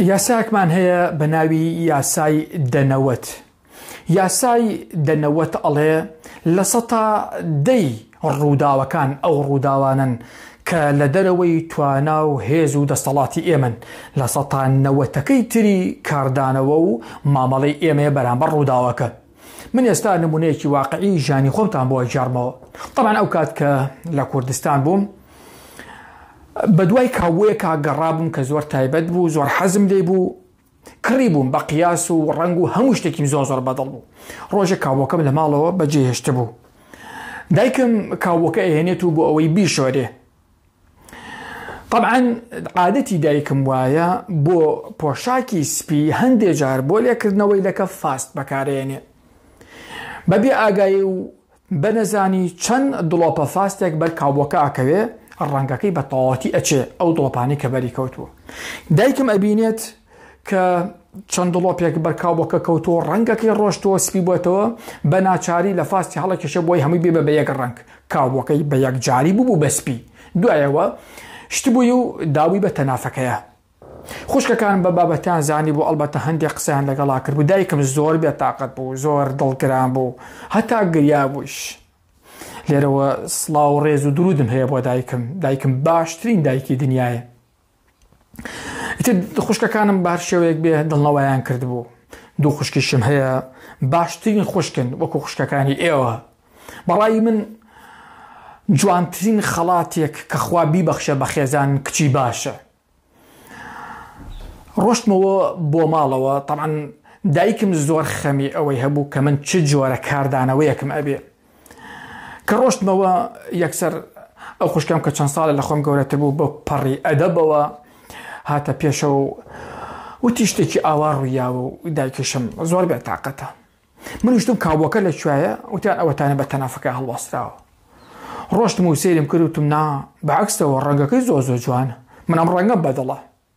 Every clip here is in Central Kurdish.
یاساکمان هەیە بە ناوی یاسای دەنەوەت. یاسای دەنەوەت ئەڵێ لە سەتا دەی ڕووداوەکان ئەو ڕووداوانن کە لە دەرەوەی توانا و هێز و دەسەڵاتی ئێمن، لە سەتا نەوەتەکەی تری کاردانەوە و مامەڵەی ئێمەیە بەرامبەر ڕووداوەکە. من ئێستا نمونەیەکی واقعی ژانی خۆمتان بۆ ئەجارمەوە. طبعاً ئەو کات کە لە کوردستان بووم بە دوای کاوەیەکە گەڕابووم کە زۆر تایبەت بوو، زۆر حەزم لێ بوو، کڕی بووم بە قیاس و ڕەنگ و هەموو شتێکیم زۆر بەدڵ بوو. ڕۆژێک کاوەکەم لە ماڵەوە بەجێهێشتە بوو. دایکم کاوەکە ئەهێنێت و بۆ ئەوەی بیشۆرێ. طبعاً عادەتی دایکم وایە بۆ پۆشاکی سپی هەندێک جار بۆ لێکردنەوەی لەکە فاست بەکارێنێ، بەبێ ئاگایی و بەنەزانی چەند دڵۆپە فاستێک بەر کاوەکە ئاکەوێ ڕەنگەکەی بە تەواوەتی ئەچێ ئەو دڵۆپانی کە بەری کەوتووە. دایکم ئەبینێت کە چەند دڵۆپێک بەر کاوەکە کەوتووە، ڕەنگەکەی ڕۆشتەوە سپی بۆتەوە، بە ناچاری لە فاستی هەڵەکێشە بۆی هەمووی بێ بە یەک ڕەنگ. کاوەکەی بە یەک جاری بوو بە سپی. دوایەوە شتبووی و داوی بە تەنافەکەیە. خوشکەکان بە بابەتیان زانی بوو، ئەڵبەتە هەندێک قسەیان لەگەڵا کرد بوو. دایکم زۆر بێتاقەت بوو، زۆر دڵگران بوو، هەتا گریا بووش. لێرەوە سڵاو و ڕێز و درودم هەیە بۆ دایکم. دایکم باشترین دایکی دنیاە. خوشکەکانم بە هەر شێوەیەک بێ دڵنەوەیان کرد بوو. دوو خوشکیشم هەیە باشترین خوشکن وەکو خوشکەکانی ئێوە. بەڵای من جوانترین خەڵاتێک کە خوا بیبەخشە بە خێزان کچی باشە. ڕۆشتمەوە بۆ ماڵەوە. طبعاً دایکم زۆر خەمی ئەوەی هەبوو کە من چ جۆرە کاردانەوەیەکم ئەبێ. کە ڕۆشتمەوە یەکسەر ئەو خوشکەم کە چەند ساڵە لە خۆم گەورەتر بوو بۆ پەڕی ئەدەبەوە هاتە پێشەوە وتی شتێکی ئاوا ڕوویاوە و دایکیشم زۆر بێتاقەتە. من وشتم کاوەکە لەکوێیە؟ وتیان ئەوەتانە بە تەنافەکە هەڵوەستراوە. ڕۆشتم و سێرم کرد وتم نا بەعەکسەوە ڕەنگەکەی زۆر جوانە، من ئەم ڕەنگەم بەدڵە.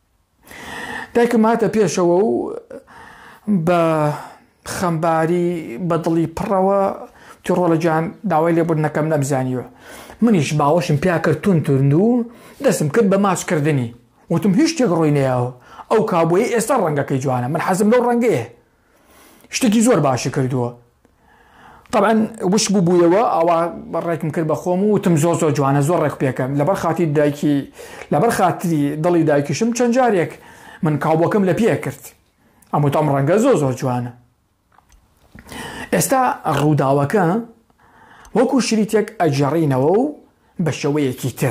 دایکم هاتە پێشەوە و بە خەمباری بە دڵی پڕەوە ڕۆڵە جان داوای لێبوردنەکەم نەبزانیوە. منیش باوەشم پیا کرد تونترند و دەستم کرد بە ماچکردنی. وتم هیچ شتێک ڕووی نەیاوە، ئەو کابووی ئێستا ڕەنگەکەی جوانە، من حەزم لەو ڕەنگەیە. شتێکی زۆر باشی کردووە. طبعاً وش بووبوویەوە ئەوە ڕێکم کرد بە خۆم و وتم زۆر جوانە، زۆر ڕێک پێکەم. لەبەر خاتی دایکی، لەبەر خاتری دڵی دایکیشم چەند جارێک من کاوبەکەم لە پێ کرد. ئەم ڕەنگە زۆر جوانە. ئێستا ڕووداوەکە وەکو شریتێک ئەجێڕینەوە و بە شێوەیەکی تر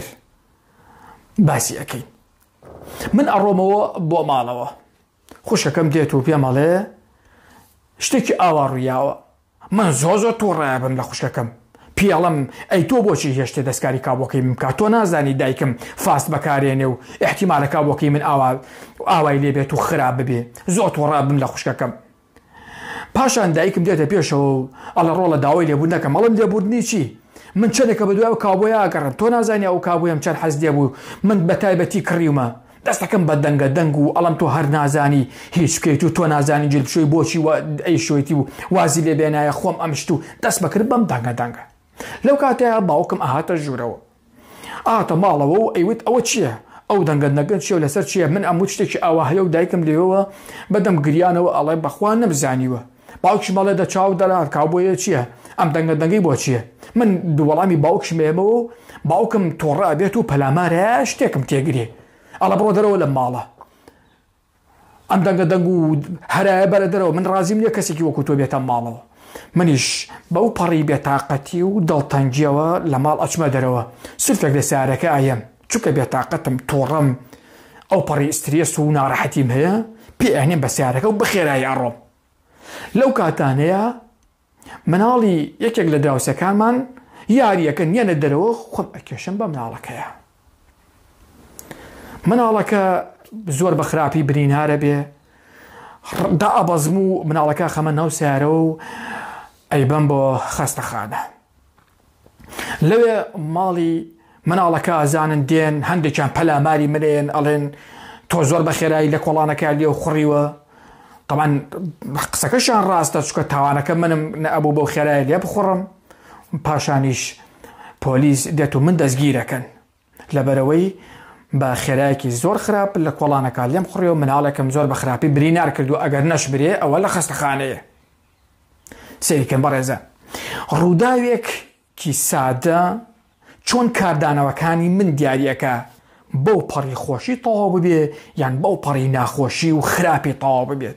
باسی ئەەکەین. من ئەڕۆمەوە بۆ ماڵەوە. خوشەکەم دێت و پێمەڵێ شتێکی ئاوا ڕوویاوە. من زۆر تووڕای بم لە خوشکەکەم. پیاڵم ئەی تۆ بۆچی هێشتێ دەستکاری کاوەکەی من بکات؟ تۆ نازانی دایکم فاست بەکارێنێ و احتیمالە کاوەکەی من ئاوای لێبێت و خراپ ببێ. زۆر تووڕای بم لە خوشکەکەم. پاشان دایکم دێتە پێشەوە و ئەڵە ڕۆڵە داوای لێبوردنەکەم. مەڵم لێبوردنی چی؟ من چەندێکە بە دوای کاوبۆیە ئاگەڕم، تۆ نازانی ئەو کاوبۆیم چەند حەز لێ بوو. من بە تایبەتی کڕیومە، دەستەکەم بە دەنگە دەنگ و ئەڵم تۆ هەر نازانی هیچ بکەیت و تۆ نازانی جلبشۆی بۆچی ئەی شۆیتی و وازی لێ بێنایە خۆم ئەمشت و دەست بەکرد بەم دەنگە. لەو کاتەیە باوکم ئاهاتە ژوورەوە، ئاهاتە ماڵەوە و ئەیوت ئەوە چییە؟ ئەو دەنگەت چیە و لەسەر چییە؟ من ئەموو شتێکی ئاوا هەیە و دایکم لێەوە بەدەم گریانەوە ئەڵێ بەخوا نەبزانیوە. باوکش مەڵێ دە چاو دەلات کاوبۆیە چییە؟ ئەم دەنگەی بۆ چییە؟ من دووەڵامی باوکشم ئێمەوە و باوکم تۆڕە ئەبێت و پەلامارە شتێکم تێگرێ. ئەڵە بڕۆ دەرەوە لە ماڵە، ئەم دەنگ و هەرایە بەرە دەرەوە، من ڕازیم نییە کەسێکی وەکو تۆ بێتە ماڵەوە. منیش بەو پەڕی بێتاقەتی و دڵتەنجیەوە لە ماڵ ئەچمە دەرەوە. سلفێک لە سیارەکە ئایم چونکە بێتاقەتم، تۆڕەم، ئەو پەڕی ئسترێس و ناڕەحەتیم هەیە، پێ ئەهێنم بە سیارەکە و بەخێرایی ئەڕۆم. لەو کاتانەیە مناڵی یەکێک لە دراوسەکانمان یاریەکە نیەنە دەرەوە، خۆم ئەکێشم بە مناڵەکەیە. مناڵەکە زۆر بە خراپی برینارە بێ، دا ئەبەزم و مناڵەکە خەمە ناو سیارەوە و ئەیبەم بۆ خەستەخانە. لەوێ ماڵی مناڵەکە ئازانن دێن، هەندێکیان پەلاماری منێن ئەڵێن تۆ زۆر بە خێرایی لە کۆڵانەکە لێو خوڕیوە. طبعاً قسەکەشان ڕاستە چکە تاوانەکە منم نەبوو بەو خێرایی لێ بخوڕم. پاشانیش پۆلیس دێت و من دەستگیرەکەن لەبەرەوەی بە خێرایەکی زۆر خراپ لە کۆڵانەکە لێم خوڕێ و مناڵێکم زۆر بە خراپی برینار کردو ئەگەر نەشبرێ ئەوە لە خەستەخانەیە. سەیریکەم بەڕێزە ڕووداوێکی سادە چۆن کاردانەوەکانی من دیاریەکە بەو پەڕی خۆشی تەواو ببێ یان بەو پەڕی ناخۆشی و خراپی تەواو ببێت.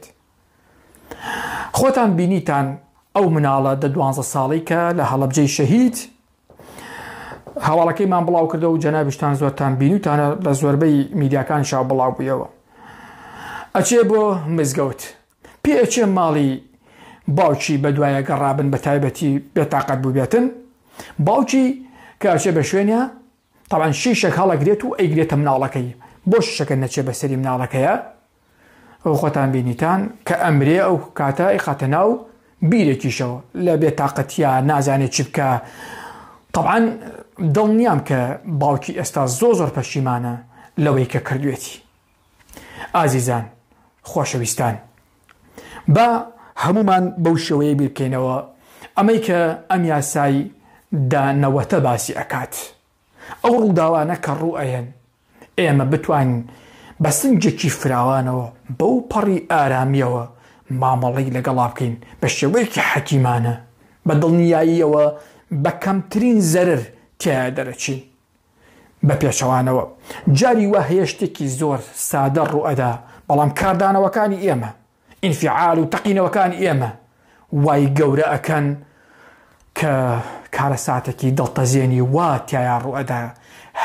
خۆتان بینیتان ئەو مناڵە دە 12 ساڵی کە لە هەڵەبجەی شەهید هەواڵەکەیمان بڵاو کردەوە و جەنابشتان زۆرتان بینیتانە لە زۆربەی میدیاکان شاو بڵاو بوویەوە. ئەچێ بۆ مزگەوت پێچێ ماڵی باوکی بە دوایە گەڕابن بە تایبەتی بێتاقەت بوو بێتن باوکی کە ئەچێ بە شوێنە تاوان شیشێک هەڵەگرێت و ئەیگرێتە مناڵەکەی بۆ شەکە نەچێ بەسەری مناڵەکەیە ئەو خۆتان بینیتان کە ئەمرێ ئەو کاتە ئیخاتە ناو بیرێکیشەوە لە بێتاقەتیە نازانێت چی بکە. طبعاً دڵنیام کە باوکی ئێستا زۆر پەشیمانە لەوەی کە کردوێتی. ئازیزان خۆشەویستان با هەمومان بەو شێوەیە بیرکەینەوە ئەمەی کە ئەم یاسای دانەوەتە باسی ئەکات ئەو ڕووداوانە کە ڕوئەیەن ئێمە بتوانین بە سنجێکی فراوانەوە بەو پەڕی ئارامیەوە مامەڵەی لەگەڵا بکەین بە شێوەیەکی حەکیمانە بە دڵنیاییەوە بە کەمترین زەرر تیا دەرەچین. بە پێشەوانەوە جاری وا هەیە شتێکی زۆر سادە ڕوئەدا بەڵام کاردانەوەکانی ئێمە ئینفعال و تەقینەوەکانی ئێمە وای گەورە ئەکەن کە کارە ساتێکی دڵتەزێنی وا تایە ڕوئەدا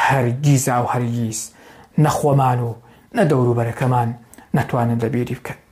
هەرگیز و هەرگیز نەخۆمان و نە دەوروبەرەکەمان نەتوانن لەبیری بکەن.